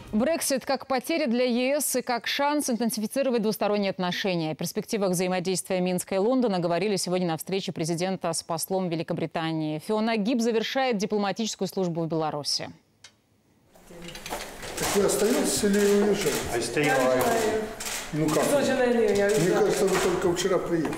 Брексит как потеря для ЕС и как шанс интенсифицировать двусторонние отношения. О перспективах взаимодействия Минска и Лондона говорили сегодня на встрече президента с послом Великобритании. Фиона Гиб завершает дипломатическую службу в Беларуси. Так вы остаетесь или уезжаете? Ну как? Мне кажется, вы только вчера приехали.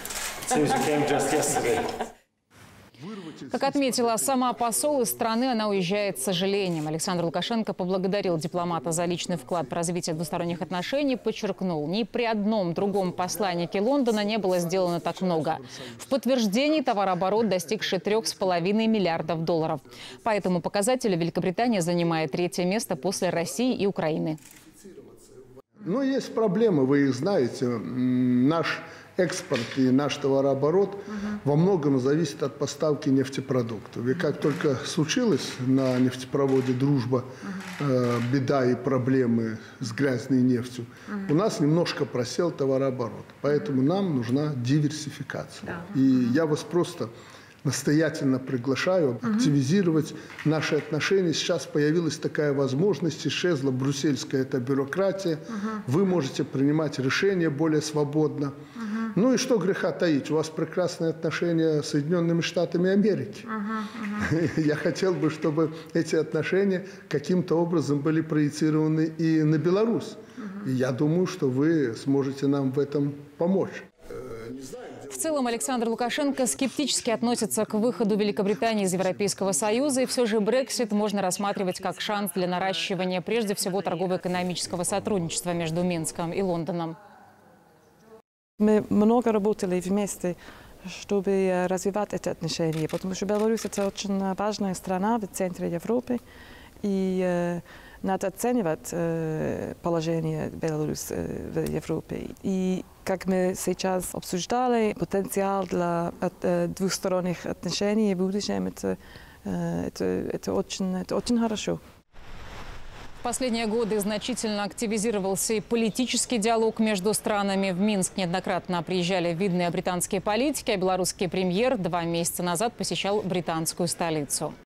Как отметила сама посол, из страны она уезжает с сожалением. Александр Лукашенко поблагодарил дипломата за личный вклад в развитие двусторонних отношений, подчеркнул, ни при одном другом посланнике Лондона не было сделано так много. В подтверждении товарооборот, достигший $3,5 миллиардов. По этому показателю Великобритания занимает 3-е место после России и Украины. Но есть проблемы, вы их знаете. Наш экспорт и наш товарооборот во многом зависит от поставки нефтепродуктов. И как только случилась на нефтепроводе «Дружба» беда и проблемы с грязной нефтью, у нас немножко просел товарооборот. Поэтому нам нужна диверсификация. И я вас просто настоятельно приглашаю активизировать наши отношения. Сейчас появилась такая возможность, исчезла брюссельская бюрократия. Вы можете принимать решения более свободно. Ну и что греха таить, у вас прекрасные отношения с Соединенными Штатами Америки. Я хотел бы, чтобы эти отношения каким-то образом были проецированы и на Беларусь. И я думаю, что вы сможете нам в этом помочь. В целом Александр Лукашенко скептически относится к выходу Великобритании из Европейского Союза. И все же Брексит можно рассматривать как шанс для наращивания прежде всего торгово-экономического сотрудничества между Минском и Лондоном. Мы много работали вместе, чтобы развивать эти отношения, потому что Беларусь – это очень важная страна в центре Европы, и надо оценивать положение Беларуси в Европе. И как мы сейчас обсуждали, потенциал для двусторонних отношений в будущем это очень хорошо. В последние годы значительно активизировался и политический диалог между странами. В Минск неоднократно приезжали видные британские политики, а белорусский премьер 2 месяца назад посещал британскую столицу.